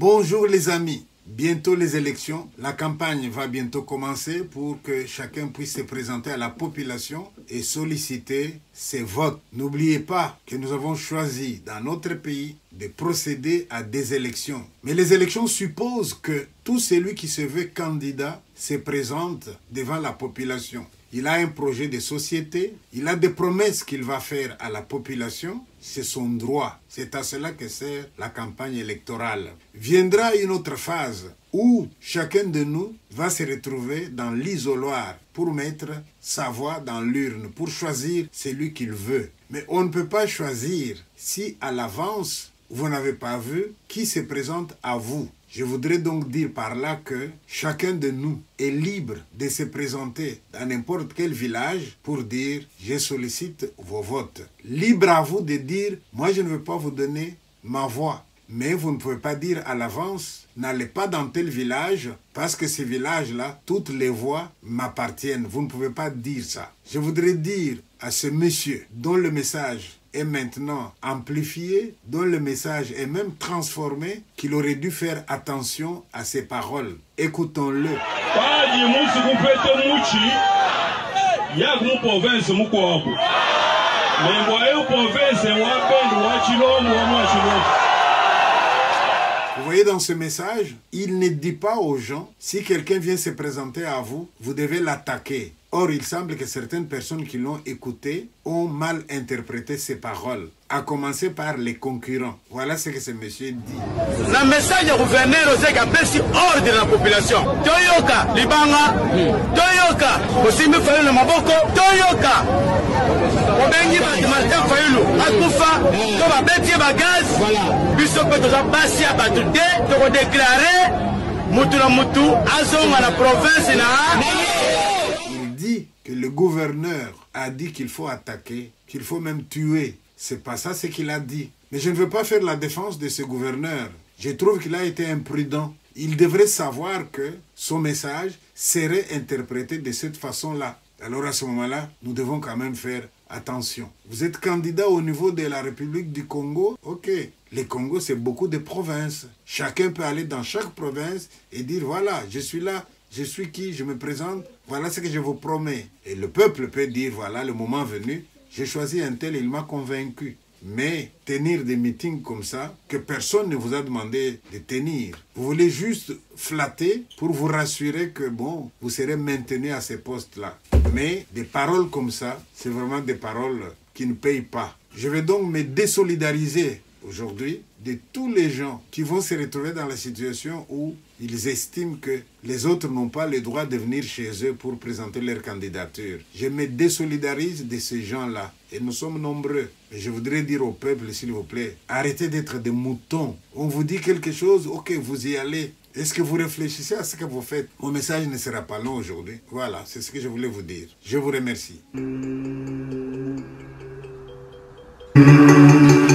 Bonjour les amis, bientôt les élections, la campagne va bientôt commencer pour que chacun puisse se présenter à la population et solliciter ses votes. N'oubliez pas que nous avons choisi dans notre pays de procéder à des élections. Mais les élections supposent que tout celui qui se veut candidat se présente devant la population. Il a un projet de société, il a des promesses qu'il va faire à la population, c'est son droit. C'est à cela que sert la campagne électorale. Viendra une autre phase où chacun de nous va se retrouver dans l'isoloir pour mettre sa voix dans l'urne, pour choisir celui qu'il veut. Mais on ne peut pas choisir si à l'avance vous n'avez pas vu qui se présente à vous. Je voudrais donc dire par là que chacun de nous est libre de se présenter dans n'importe quel village pour dire « je sollicite vos votes ». Libre à vous de dire « moi je ne veux pas vous donner ma voix ». Mais vous ne pouvez pas dire à l'avance « n'allez pas dans tel village parce que ce village-là, toutes les voix m'appartiennent ». Vous ne pouvez pas dire ça. Je voudrais dire à ce monsieur dont le message est maintenant amplifié, dont le message est même transformé, qu'il aurait dû faire attention à ses paroles. Écoutons-le. Vous voyez dans ce message, il ne dit pas aux gens, si quelqu'un vient se présenter à vous, vous devez l'attaquer. Or, il semble que certaines personnes qui l'ont écouté ont mal interprété ces paroles, à commencer par les concurrents. Voilà ce que ce monsieur dit. Le message du gouverneur, c'est qu'il ordre de la population. Toyoka, Libanga, Toyoka, Osimi Fayulu Maboko, Toyoka. Obengi Martin Fayulu, Akufa, Toba Beti Bagaz, Bissop Toza Bassi Abatude, Toko déclaré, Moutoula Moutou, Azong à la province, que le gouverneur a dit qu'il faut attaquer, qu'il faut même tuer. C'est pas ça ce qu'il a dit. Mais je ne veux pas faire la défense de ce gouverneur. Je trouve qu'il a été imprudent. Il devrait savoir que son message serait interprété de cette façon-là. Alors à ce moment-là, nous devons quand même faire attention. Vous êtes candidat au niveau de la République du Congo? Ok. Le Congo, c'est beaucoup de provinces. Chacun peut aller dans chaque province et dire, voilà, je suis là. Je suis qui, je me présente, voilà ce que je vous promets. Et le peuple peut dire, voilà, le moment venu, j'ai choisi un tel, il m'a convaincu. Mais tenir des meetings comme ça, que personne ne vous a demandé de tenir. Vous voulez juste flatter pour vous rassurer que, bon, vous serez maintenu à ces postes-là. Mais des paroles comme ça, c'est vraiment des paroles qui ne payent pas. Je vais donc me désolidariser aujourd'hui de tous les gens qui vont se retrouver dans la situation où ils estiment que les autres n'ont pas le droit de venir chez eux pour présenter leur candidature. Je me désolidarise de ces gens-là et nous sommes nombreux. Mais je voudrais dire au peuple, s'il vous plaît, arrêtez d'être des moutons. On vous dit quelque chose, ok, vous y allez. Est-ce que vous réfléchissez à ce que vous faites? Mon message ne sera pas long aujourd'hui. Voilà, c'est ce que je voulais vous dire. Je vous remercie.